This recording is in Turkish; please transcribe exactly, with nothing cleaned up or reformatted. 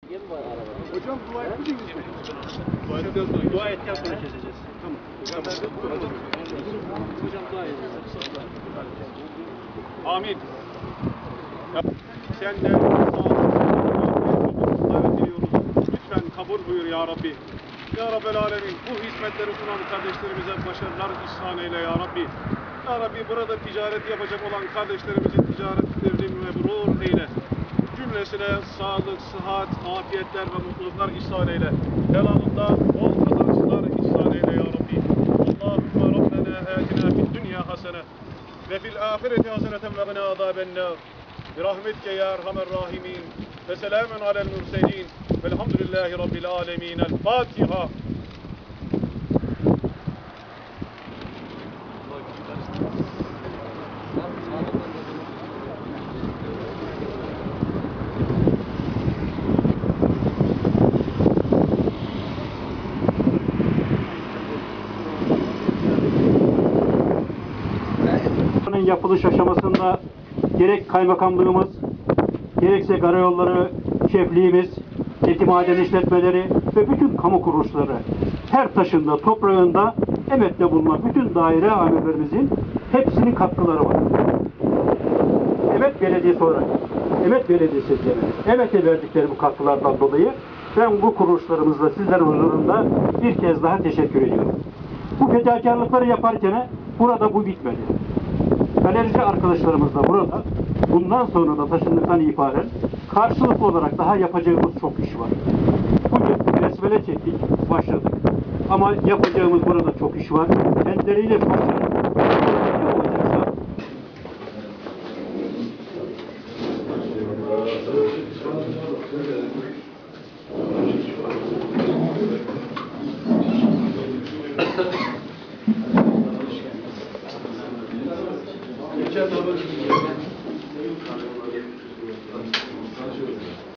Hocam dua etmeyeceğiz mi? Dua edeceğiz. Dua etken sonra keseceğiz. Tamam. Hocam dua edeceğiz. Amin. Sen de davet ediyoruz. Lütfen kabul buyur ya Rabbi. Ya Rabbel Alemin, bu hizmetleri sunan kardeşlerimize başarılar ihsan eyle ya Rabbi. Ya Rabbi, burada ticaret yapacak olan kardeşlerimizin ticaretlerini mebrur eyle. Cümlesine sağlık, sıhhat, afiyetler ve mutluluklar ihsan eyle. Helalında bol kazançlar ihsan eyle ya Rabbi. Allahümme Rabbena atina fid dünya hasene ve fil ahireti haseneten ve gına azabennar. Birahmetke ya erhamer rahimin. Ve selamun alel mürselin. Velhamdülillahi Rabbil alemin. El Fatiha. Yapılış aşamasında gerek kaymakamlığımız, gerekse karayolları şefliğimiz, eti maden işletmeleri ve bütün kamu kuruluşları her taşında, toprağında emekte bulunan bütün daire amirlerimizin hepsinin katkıları var. Emet Belediyesi olarak, Emet Belediyesi Emet'e verdikleri bu katkılardan dolayı ben bu kuruluşlarımızla sizlerin huzurunda bir kez daha teşekkür ediyorum. Bu fedakarlıkları yaparken burada bu bitmedi. Galerici arkadaşlarımız da burada. Bundan sonra da taşındıktan itibaren karşılıklı olarak daha yapacağımız çok iş var. Bugün besmele çektik, başladık. Ama yapacağımız burada çok iş var. Kendileriyle başladık. Geçen